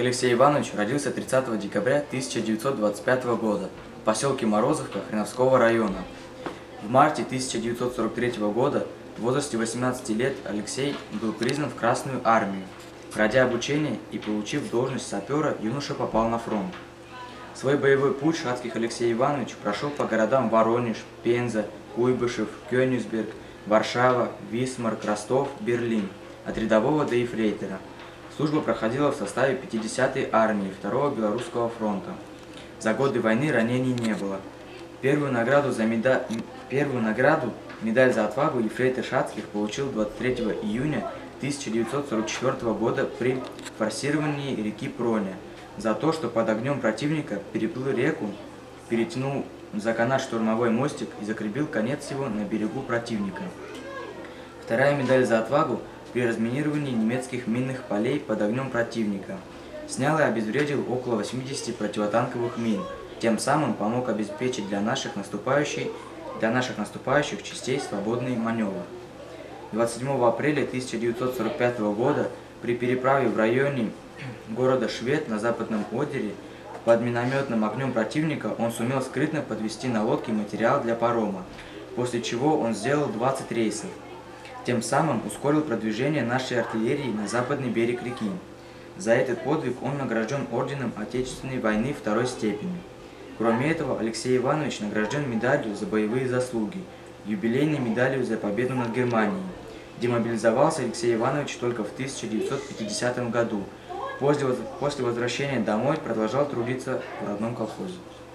Алексей Иванович родился 30 декабря 1925 года в поселке Морозовка Хреновского района. В марте 1943 года в возрасте 18 лет Алексей был признан в Красную армию. Пройдя обучение и получив должность сапера, юноша попал на фронт. Свой боевой путь Шацких Алексей Иванович прошел по городам Воронеж, Пенза, Куйбышев, Кёнигсберг, Варшава, Висмар, Ростов, Берлин, от рядового до ефрейтора. Служба проходила в составе 50-й армии 2-го Белорусского фронта. За годы войны ранений не было. Первую награду, медаль за отвагу, ефрейтор Шацких получил 23 июня 1944 года при форсировании реки Проня за то, что под огнем противника переплыл реку, перетянул за канат штурмовой мостик и закрепил конец его на берегу противника. Вторая медаль за отвагу при разминировании немецких минных полей под огнем противника. Снял и обезвредил около 80 противотанковых мин, тем самым помог обеспечить для наших наступающих частей свободный маневр. 27 апреля 1945 года при переправе в районе города Швед на Западном Одере под минометным огнем противника он сумел скрытно подвести на лодке материал для парома, после чего он сделал 20 рейсов. Тем самым ускорил продвижение нашей артиллерии на западный берег реки. За этот подвиг он награжден орденом Отечественной войны второй степени. Кроме этого, Алексей Иванович награжден медалью за боевые заслуги, юбилейной медалью за победу над Германией. Демобилизовался Алексей Иванович только в 1950 году. После возвращения домой продолжал трудиться в родном колхозе.